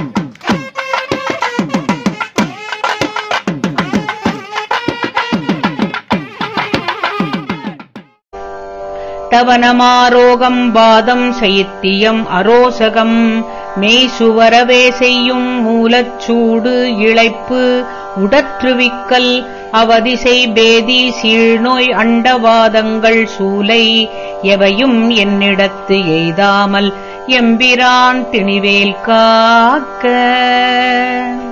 தவனமாரோகம் பாதம் சைத்தியம் அரோசகம் மெய்சுவரவே செய்யும் மூலச்சூடு இளைப்பு உடற்றுவிக்கல் அவதிசை பேதி சீழ்நோய் அண்டவாதங்கள் சூலை எவையும் என்னிடத்து எய்தாமல் எம்பிரான் திணிவேல் காக்க.